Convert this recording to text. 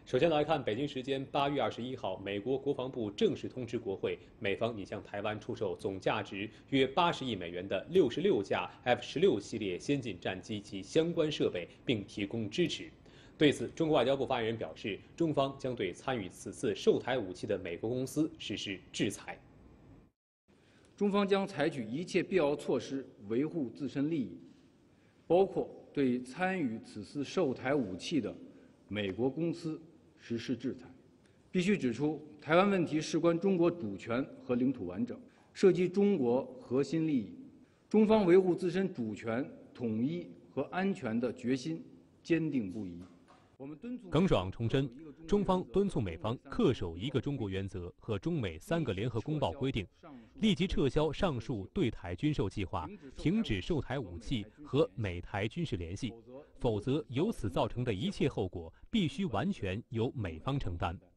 首先来看，北京时间8月21号，美国国防部正式通知国会，美方已向台湾出售总价值约80亿美元的66架 F-16系列先进战机及相关设备，并提供支持。对此，中国外交部发言人表示，中方将对参与此次售台武器的美国公司实施制裁。 中方将采取一切必要措施维护自身利益，包括对参与此次售台武器的美国公司实施制裁。必须指出，台湾问题事关中国主权和领土完整，涉及中国核心利益。中方维护自身主权、统一和安全的决心坚定不移。 耿爽重申，中方敦促美方恪守一个中国原则和中美3个联合公报规定，立即撤销上述对台军售计划，停止售台武器和美台军事联系，否则由此造成的一切后果必须完全由美方承担。